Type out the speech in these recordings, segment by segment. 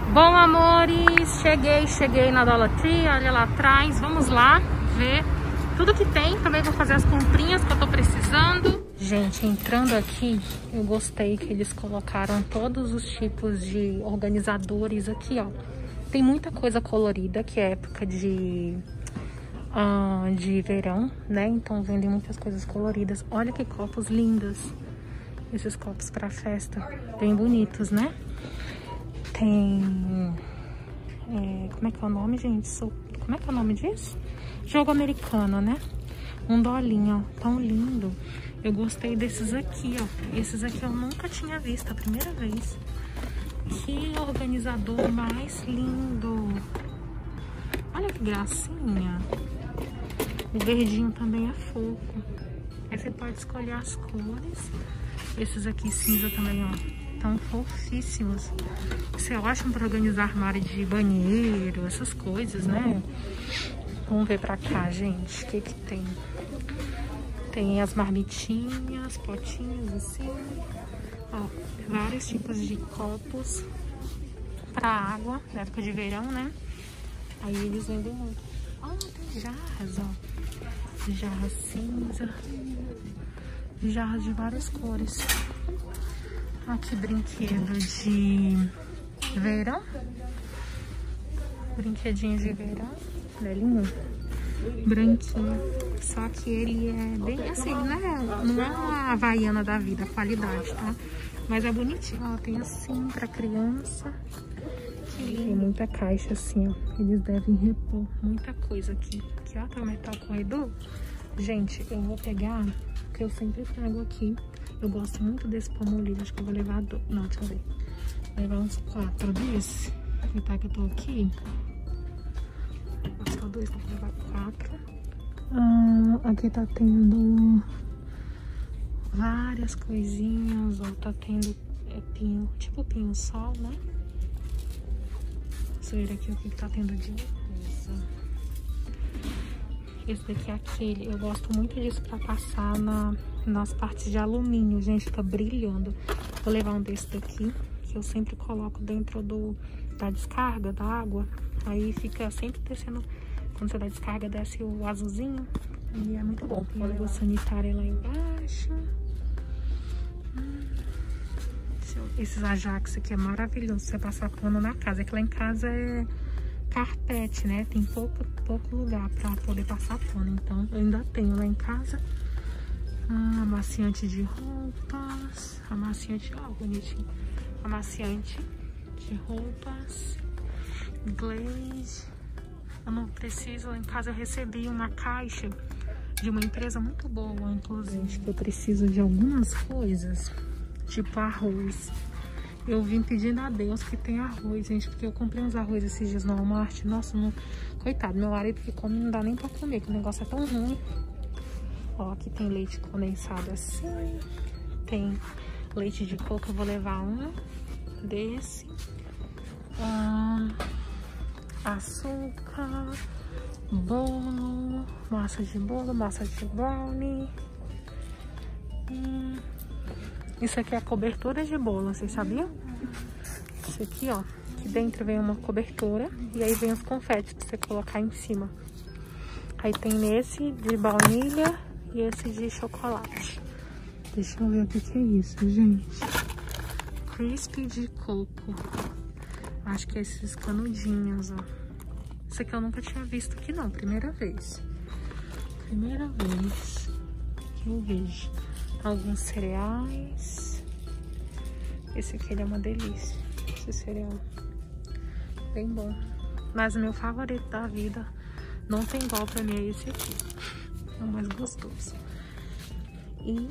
Bom, amores, cheguei na Dollar Tree, olha lá atrás. Vamos lá ver tudo que tem. Também vou fazer as comprinhas que eu tô precisando. Gente, entrando aqui, eu gostei que eles colocaram todos os tipos de organizadores aqui, ó. Tem muita coisa colorida, que é época de verão, né? Então vendem muitas coisas coloridas. Olha que copos lindos. Esses copos pra festa, bem bonitos, né? Tem... como é que é o nome, gente? Como é que é o nome disso? Jogo americano, né? Um dolinho, ó. Tão lindo. Eu gostei desses aqui, ó. Esses aqui eu nunca tinha visto, a primeira vez. Que organizador mais lindo. Olha que gracinha. O verdinho também é fofo. Aí você pode escolher as cores. Esses aqui cinza também, ó. Tão fofíssimos. Isso é ótimo para organizar armário de banheiro, essas coisas, né? Vamos ver pra cá, gente. O que que tem? Tem as marmitinhas, potinhos assim. Ó, vários tipos de copos pra água, na época de verão, né? Aí eles vendem muito. Ó, tem jarras, ó. Jarras cinza. Jarras de várias cores. Aqui, brinquedo de verão. Brinquedinho de verão. Velhinho. Branquinho. Só que ele é bem assim, né? Não é a Havaiana da vida, qualidade, tá? Mas é bonitinho. Ó, tem assim pra criança. Tem muita caixa assim, ó. Eles devem repor muita coisa aqui. Aqui, ó, tá o metal corredor. Gente, eu vou pegar, porque eu sempre pego aqui. Eu gosto muito desse palmolive, acho que eu vou levar não, deixa eu ver. Vou levar uns 4 desse. Aproveitar que eu tô aqui. Só 2, vou levar 4. Aqui tá tendo várias coisinhas, ó. Tá tendo pinho, tipo pinho-sol, né? Deixa eu ver aqui o que tá tendo de coisa. Esse daqui é aquele, eu gosto muito disso pra passar nas partes de alumínio, gente, tá brilhando. Vou levar um desse daqui, que eu sempre coloco dentro da descarga da água. Aí fica sempre descendo, quando você dá descarga, desce o azulzinho. E é muito bom. Tem água sanitária lá embaixo. Esses Ajax aqui é maravilhoso, você passar pano na casa. É que lá em casa é carpete, né? Tem pouco lugar pra poder passar pano. Então, eu ainda tenho lá em casa. Amaciante de roupas. Amaciante, ó, bonitinho. Amaciante de roupas. Glaze. Eu não preciso, lá em casa eu recebi uma caixa de uma empresa muito boa, inclusive. Que eu preciso de algumas coisas, tipo arroz. Eu vim pedindo a Deus que tem arroz, gente, porque eu comprei uns arroz esses dias no Walmart. Nossa, não... coitado, meu marido que come não dá nem pra comer, que o negócio é tão ruim. Ó, aqui tem leite condensado assim. Tem leite de coco, eu vou levar um desse. Açúcar, bolo, massa de bolo, massa de brownie. Isso aqui é a cobertura de bolo, vocês sabiam? Isso aqui, ó, aqui dentro vem uma cobertura e aí vem os confetes pra você colocar em cima. Aí tem esse de baunilha e esse de chocolate. Deixa eu ver o que é isso, gente. Crispy de coco. Acho que é esses canudinhos, ó. Isso aqui eu nunca tinha visto aqui não, primeira vez. Primeira vez que eu vejo. Alguns cereais. Esse aqui ele é uma delícia. Esse cereal bem bom. Mas o meu favorito da vida, não tem igual pra mim, é esse aqui. É o mais gostoso. E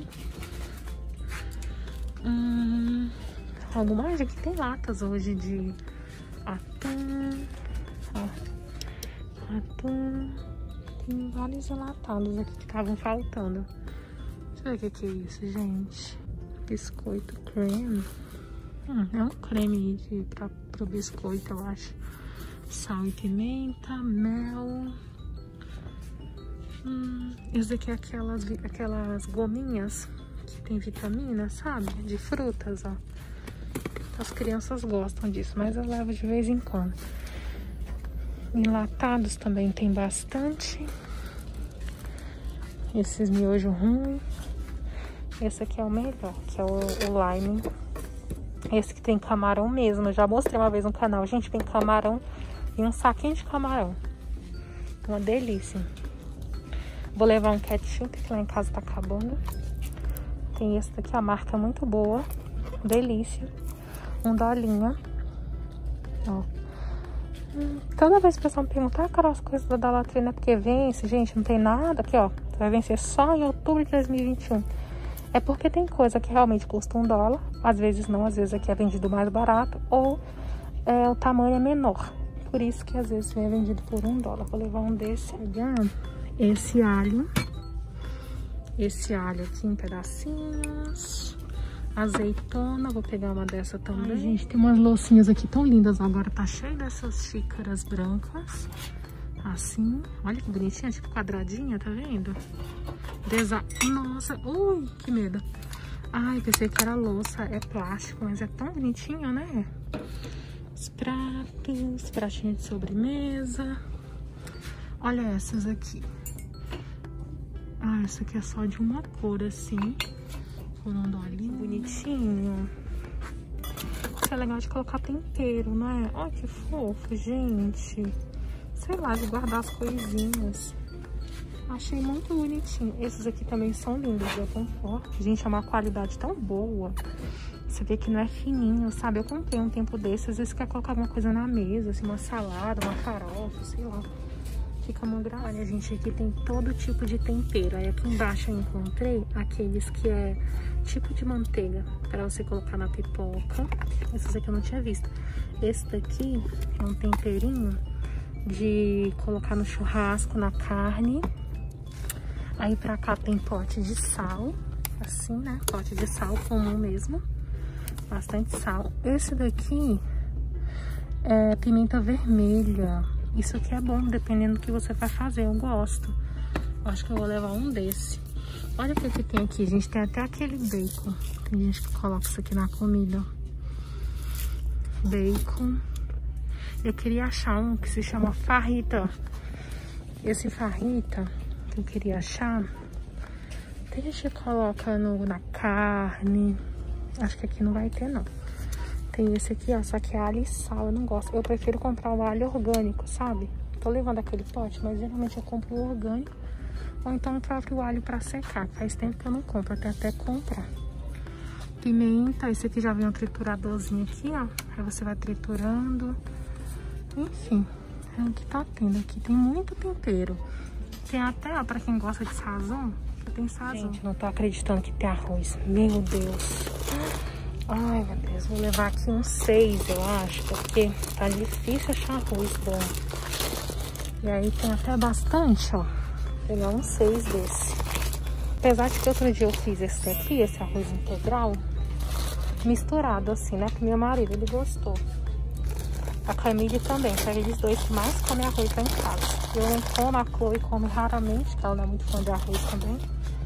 algo mais? Aqui tem latas hoje de atum. Ó, atum. Tem vários enlatados aqui que estavam faltando. Deixa eu ver o que é isso, gente. Biscoito creme. É um creme pro biscoito, eu acho. Sal e pimenta, mel. Isso daqui é aquelas gominhas que tem vitamina, sabe? De frutas, ó. As crianças gostam disso, mas eu levo de vez em quando. Enlatados também tem bastante. Esses miojo ruim. Esse aqui é o melhor, que é o lime. Esse que tem camarão mesmo. Eu já mostrei uma vez no canal. Gente, tem camarão e um saquinho de camarão. Uma delícia. Vou levar um ketchup, que lá em casa tá acabando. Tem esse daqui, a marca é muito boa. Delícia. $1. Ó. Toda vez que o pessoal me pergunta, Carol, as coisas da Dollar Tree não é porque vence. Gente, não tem nada. Aqui, ó. Vai vencer só em outubro de 2021. É porque tem coisa que realmente custa $1. Às vezes não, às vezes aqui é vendido mais barato. Ou o tamanho é menor. Por isso que às vezes vem vendido por $1. Vou levar um desse. Esse alho. Esse alho aqui em pedacinhos. Azeitona, vou pegar uma dessa também. Ai, gente, tem umas loucinhas aqui tão lindas. Agora tá cheio dessas xícaras brancas. Assim, olha que bonitinha, tipo quadradinha, tá vendo? Nossa, ui, que medo. Ai, pensei que era louça, é plástico, mas é tão bonitinho, né? Os pratos, pratinho de sobremesa. Olha essas aqui. Ah, essa aqui é só de uma cor, assim. Por $1, bonitinho. Isso é legal de colocar tempero, né? Olha que fofo, gente. Sei lá, de guardar as coisinhas. Achei muito bonitinho. Esses aqui também são lindos, eu conforto. Gente, é uma qualidade tão boa. Você vê que não é fininho, sabe? Eu comprei um tempo desses. Às vezes você quer colocar alguma coisa na mesa, assim, uma salada, uma farofa, sei lá. Fica muito agradável. Olha, gente, aqui tem todo tipo de tempero. Aí aqui embaixo eu encontrei aqueles que é tipo de manteiga para você colocar na pipoca. Esses aqui eu não tinha visto. Esse daqui é um temperinho de colocar no churrasco, na carne. Aí pra cá tem pote de sal, assim, né? Pote de sal comum mesmo. Bastante sal. Esse daqui é pimenta vermelha. Isso aqui é bom, dependendo do que você vai fazer. Eu gosto. Acho que eu vou levar um desse. Olha o que tem aqui, gente. Tem até aquele bacon. Tem gente que coloca isso aqui na comida. Bacon. Eu queria achar um que se chama farrita. Esse farrita que eu queria achar. Tem gente que coloca na carne. Acho que aqui não vai ter, não. Tem esse aqui, ó, só que é alho e sal, eu não gosto. Eu prefiro comprar o alho orgânico, sabe? Tô levando aquele pote, mas geralmente eu compro o orgânico. Ou então o próprio alho pra secar. Faz tempo que eu não compro, até comprar. Pimenta, esse aqui já vem um trituradorzinho aqui, ó. Aí você vai triturando. Enfim, é o que tá tendo aqui. Tem muito tempero. Tem até, ó, pra quem gosta de sazon, tem sazon. Gente, não tô acreditando que tem arroz. Meu Deus. Ai, meu Deus, vou levar aqui uns 6, eu acho, porque tá difícil achar arroz bom. E aí tem até bastante, ó. Vou pegar uns 6 desse. Apesar de que outro dia eu fiz esse daqui, esse arroz integral, misturado assim, né? Que meu marido, ele gostou. A Camille também, que é eles dois que mais comem arroz lá em casa. Eu não como, a Chloe come raramente, que ela não é muito fã de arroz também.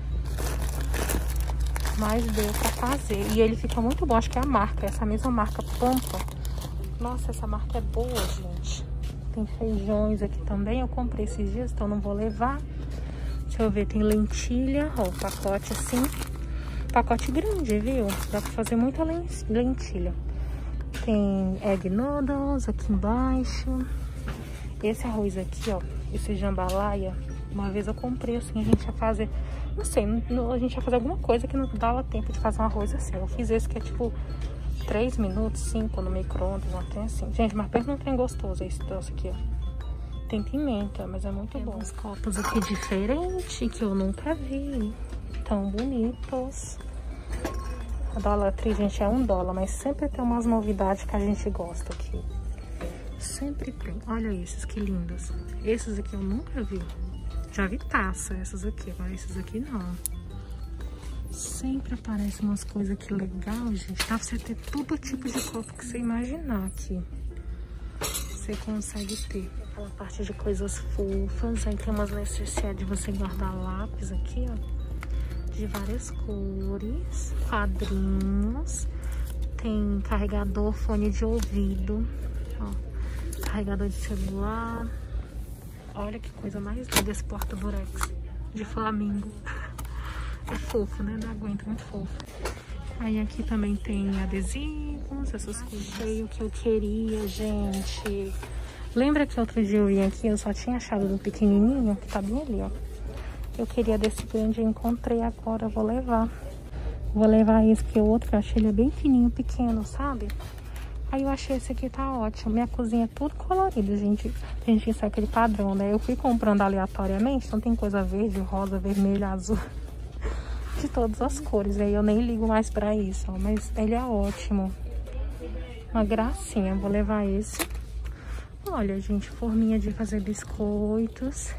Mas deu pra fazer. E ele fica muito bom, acho que é a marca, essa mesma marca Pampa. Nossa, essa marca é boa, gente. Tem feijões aqui também, eu comprei esses dias, então não vou levar. Deixa eu ver, tem lentilha, ó, pacote assim. Pacote grande, viu? Dá pra fazer muita lentilha. Tem egg noodles aqui embaixo. Esse arroz aqui, ó, esse jambalaya, uma vez eu comprei assim, a gente ia fazer... Não sei, a gente ia fazer alguma coisa que não dava tempo de fazer um arroz assim. Eu fiz esse que é tipo 3 minutos, 5 no micro-ondas, não tem assim. Gente, mas pensa não tem gostoso esse troço aqui, ó. Tem pimenta, mas é muito bom. Tem uns copos aqui diferentes que eu nunca vi. Tão bonitos. A Dollar Tree, gente, é $1, mas sempre tem umas novidades que a gente gosta aqui. Sempre tem. Olha esses, que lindos. Esses aqui eu nunca vi. Já vi taça, essas aqui, agora esses aqui não. Sempre aparecem umas coisas aqui legal, gente. Dá pra você ter todo tipo de copo que você imaginar aqui. Você consegue ter. Aquela parte de coisas fofas. Aí tem umas necessidades de você guardar lápis aqui, ó. De várias cores. Quadrinhos. tem carregador, fone de ouvido, ó, carregador de celular. Olha que coisa mais linda esse porta-durex de flamingo. É fofo, né? Não aguento, muito fofo. Aí aqui também tem adesivos, essas coisas. Achei o que eu queria, gente. Lembra que outro dia eu vim aqui, eu só tinha achado do pequenininho, que tá bem ali, ó. Eu queria desse grande, eu encontrei agora, eu vou levar. Vou levar esse, porque o outro que eu achei ele é bem fininho, pequeno, sabe? Aí eu achei esse aqui tá ótimo. Minha cozinha é tudo colorido, gente. Tem gente que sabe aquele padrão, né? Eu fui comprando aleatoriamente, então tem coisa verde, rosa, vermelho, azul. De todas as cores. Aí eu nem ligo mais pra isso, ó. Mas ele é ótimo. Uma gracinha. Vou levar esse. Olha, gente, forminha de fazer biscoitos.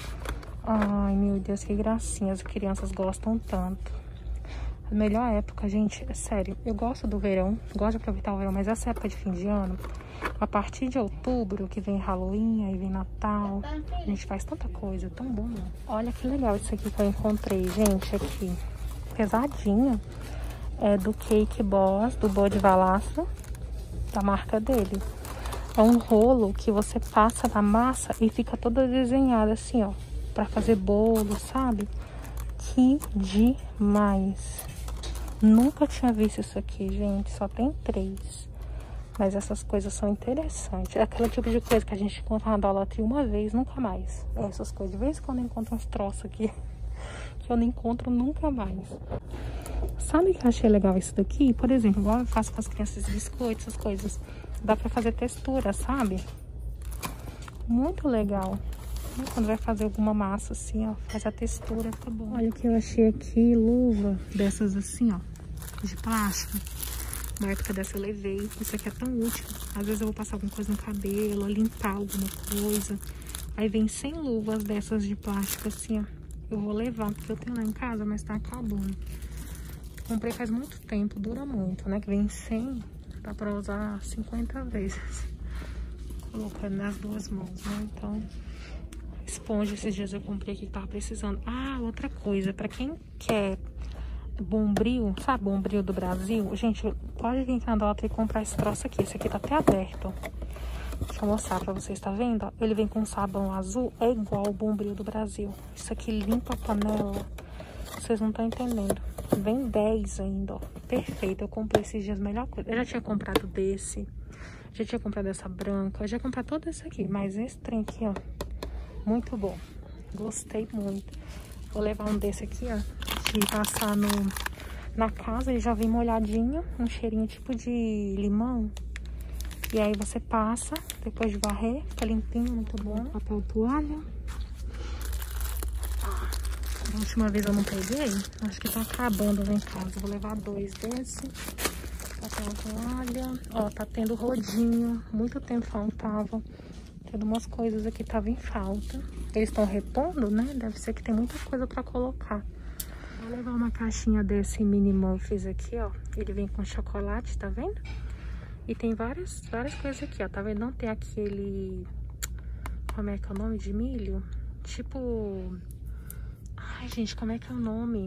Ai, meu Deus, que gracinha. As crianças gostam tanto. A melhor época, gente, é sério, eu gosto do verão, gosto de aproveitar o verão, mas essa época de fim de ano, a partir de outubro, que vem Halloween, aí vem Natal, a gente faz tanta coisa, tão bom. Olha que legal isso aqui que eu encontrei, gente, aqui, pesadinho, é do Cake Boss, do Bode Valastro, da marca dele. É um rolo que você passa na massa e fica toda desenhada assim, ó, pra fazer bolo, sabe? Que demais! Nunca tinha visto isso aqui, gente. Só tem 3. Mas essas coisas são interessantes. É aquele tipo de coisa que a gente encontra na Dollartree uma vez, nunca mais. Essas coisas. De vez em quando eu encontro uns troços aqui que eu não encontro nunca mais. Sabe que eu achei legal isso daqui? Por exemplo, igual eu faço com as crianças biscoitos, essas coisas. Dá pra fazer textura, sabe? Muito legal. Quando vai fazer alguma massa assim, ó, faz a textura, fica bom. Olha o que eu achei aqui, luva dessas assim, ó, de plástico. Uma época dessa eu levei. Isso aqui é tão útil. Às vezes eu vou passar alguma coisa no cabelo, limpar alguma coisa. Aí vem 100 luvas dessas de plástico assim, ó. Eu vou levar, porque eu tenho lá em casa, mas tá acabando. Comprei faz muito tempo, dura muito, né? Que vem 100, dá pra usar 50 vezes. Colocando nas duas mãos, né? Então... esponja, esses dias eu comprei aqui que tava precisando. Ah, outra coisa, pra quem quer Bombril, sabe, Bombril do Brasil, gente, pode vir aqui na Dollartree e comprar esse troço aqui. Esse aqui tá até aberto. Deixa eu mostrar pra vocês, tá vendo? Ele vem com sabão azul, é igual o Bombril do Brasil. Isso aqui limpa a panela. Vocês não estão entendendo. Vem 10 ainda, ó. Perfeito, eu comprei esses dias, melhor coisa. Eu já tinha comprado desse, já tinha comprado essa branca, eu já comprei todo esse aqui, mas esse trem aqui, ó, muito bom. Gostei muito. Vou levar um desse aqui, ó, de passar na casa. Ele já vem molhadinho, um cheirinho tipo de limão. E aí você passa, depois de varrer, fica limpinho, muito bom. Papel toalha. A última vez eu não peguei, acho que tá acabando lá em casa. Vou levar 2 desse. Papel toalha. Ó, tá tendo rodinho, muito tempo faltava. Tendo umas coisas aqui tava em falta. Eles estão repondo, né? Deve ser que tem muita coisa pra colocar. Vou levar uma caixinha desse mini muffins aqui, ó. Ele vem com chocolate, tá vendo? E tem várias coisas aqui, ó. Tá vendo? Não tem aquele... como é que é o nome de milho? Tipo... ai, gente, como é que é o nome?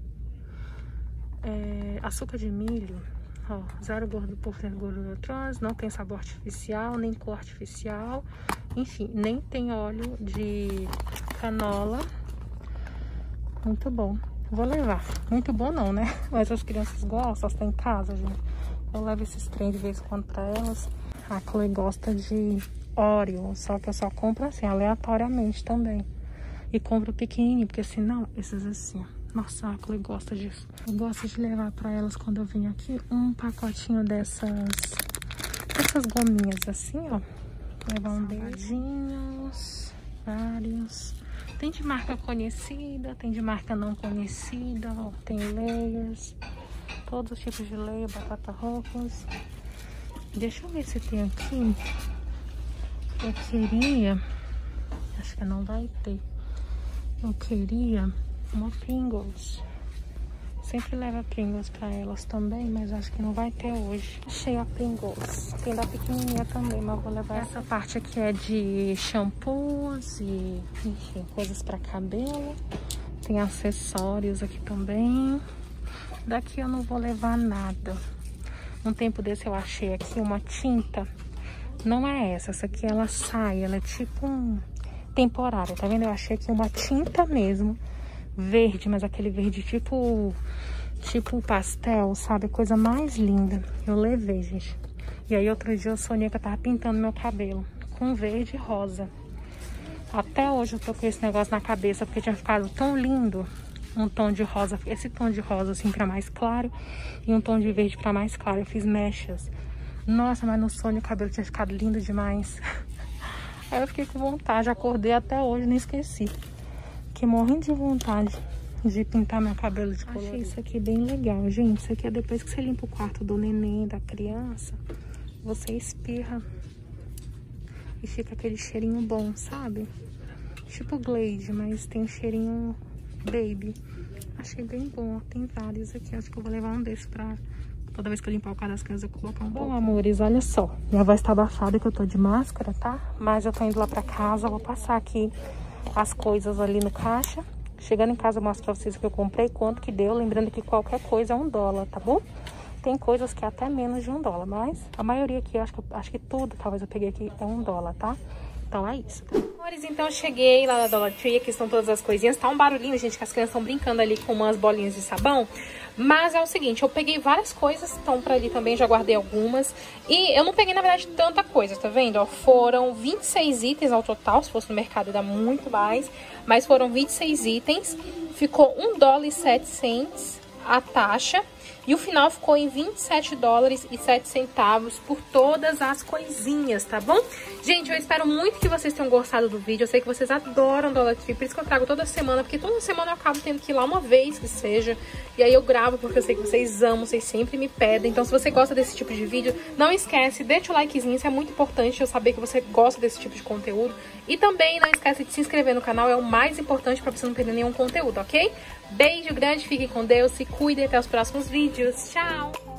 Açúcar de milho. Ó, 0% gordura trans, não tem sabor artificial, nem cor artificial. Enfim, nem tem óleo de canola. Muito bom. Vou levar. Muito bom não, né? Mas as crianças gostam, elas têm em casa, gente. Eu levo esses trem de vez em quando pra elas. A Chloe gosta de Oreo, só que eu só compro assim, aleatoriamente também. E compro pequenininho, porque senão, esses assim, ó. Nossa, a Chloe gosta disso. Eu gosto de levar pra elas quando eu venho aqui um pacotinho dessas gominhas assim, ó. Levar um beijinhos, vários. Tem de marca conhecida, tem de marca não conhecida, ó. Tem layers, todos os tipos de layer, batata rocas. Deixa eu ver se tem aqui. Eu queria... acho que não vai ter. Eu queria uma Pringles. Sempre leva Pringles pra elas também, mas acho que não vai ter hoje. Achei a Pringles. Tem da pequenininha também, mas vou levar essa parte aqui. É de shampoos e, enfim, coisas pra cabelo. Tem acessórios aqui também. Daqui eu não vou levar nada. Um tempo desse eu achei aqui uma tinta. Não é essa aqui ela sai, ela é tipo temporária, tá vendo? Eu achei aqui uma tinta mesmo, verde, mas aquele verde tipo pastel, sabe? Coisa mais linda. Eu levei, gente. E aí outro dia eu sonhei que eu tava pintando meu cabelo com verde e rosa. Até hoje eu tô com esse negócio na cabeça, porque tinha ficado tão lindo. Um tom de rosa, esse tom de rosa assim pra mais claro e um tom de verde pra mais claro. Eu fiz mechas. Nossa, mas no sonho o cabelo tinha ficado lindo demais. Aí eu fiquei com vontade, acordei até hoje, nem esqueci. Fiquei morrendo de vontade de pintar meu cabelo de colorido. Achei isso aqui bem legal, gente. Isso aqui é depois que você limpa o quarto do neném, da criança, você espirra e fica aquele cheirinho bom, sabe? Tipo Glade, mas tem cheirinho baby. Achei bem bom, ó. Tem vários aqui. Acho que eu vou levar um desses pra toda vez que eu limpar o quarto das crianças, eu colocar um pouco. Bom, amores, olha só. Minha voz tá abafada que eu tô de máscara, tá? Mas eu tô indo lá pra casa. Vou passar aqui as coisas ali no caixa. Chegando em casa eu mostro pra vocês o que eu comprei, quanto que deu. Lembrando que qualquer coisa é $1, tá bom? Tem coisas que é até menos de $1, mas a maioria aqui, acho que tudo, talvez eu peguei aqui, é $1, tá? Então é isso. Amores, então eu cheguei lá na Dollar Tree, aqui estão todas as coisinhas. Tá um barulhinho, gente, que as crianças estão brincando ali com umas bolinhas de sabão. Mas é o seguinte, eu peguei várias coisas, estão pra ali também, já guardei algumas. E eu não peguei, na verdade, tanta coisa, tá vendo? Ó, foram 26 itens ao total, se fosse no mercado dá muito mais. Mas foram 26 itens, ficou $1,07 a taxa. E o final ficou em $27,07 por todas as coisinhas, tá bom? Gente, eu espero muito que vocês tenham gostado do vídeo. Eu sei que vocês adoram Dollar Tree, por isso que eu trago toda semana. Porque toda semana eu acabo tendo que ir lá uma vez que seja. E aí eu gravo porque eu sei que vocês amam, vocês sempre me pedem. Então se você gosta desse tipo de vídeo, não esquece, deixa o likezinho. Isso é muito importante, eu saber que você gosta desse tipo de conteúdo. E também não esquece de se inscrever no canal, é o mais importante pra você não perder nenhum conteúdo, ok? Beijo grande, fiquem com Deus, se cuidem, até os próximos vídeos. Tchau!